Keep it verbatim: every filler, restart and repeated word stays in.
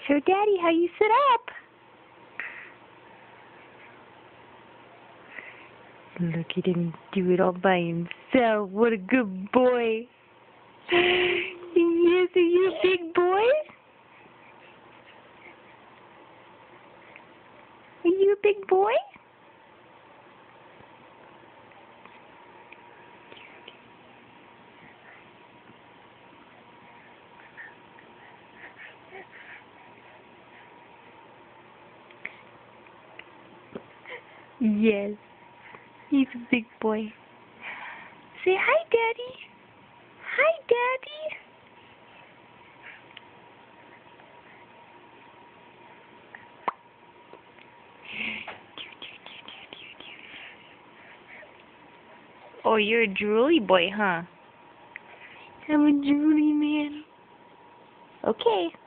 Show Daddy how you sit up. Look, he didn't do it all by himself. What a good boy. Yes, are you a big boy? Are you a big boy? Yes, he's a big boy. Say hi, Daddy. Hi, Daddy. Oh, you're a drooly boy, huh? I'm a drooly man. Okay.